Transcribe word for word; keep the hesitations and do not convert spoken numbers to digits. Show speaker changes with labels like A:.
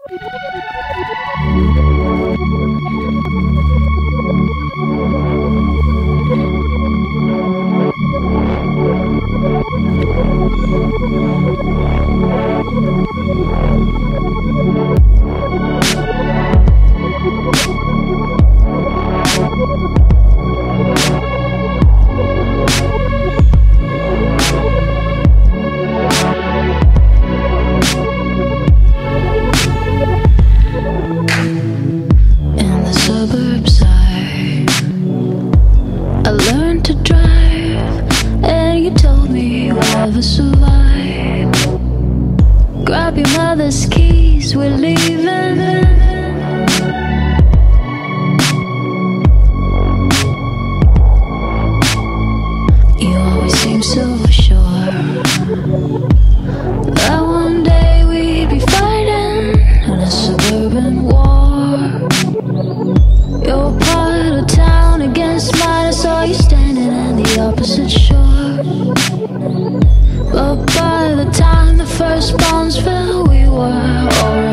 A: Grab your mother's keys, we're leaving. You always seem so sure that one day we'd be fighting in a suburban war. Your part of town against mine, I saw you standing in the opposite shore. But by the time the first bombs fell, we were already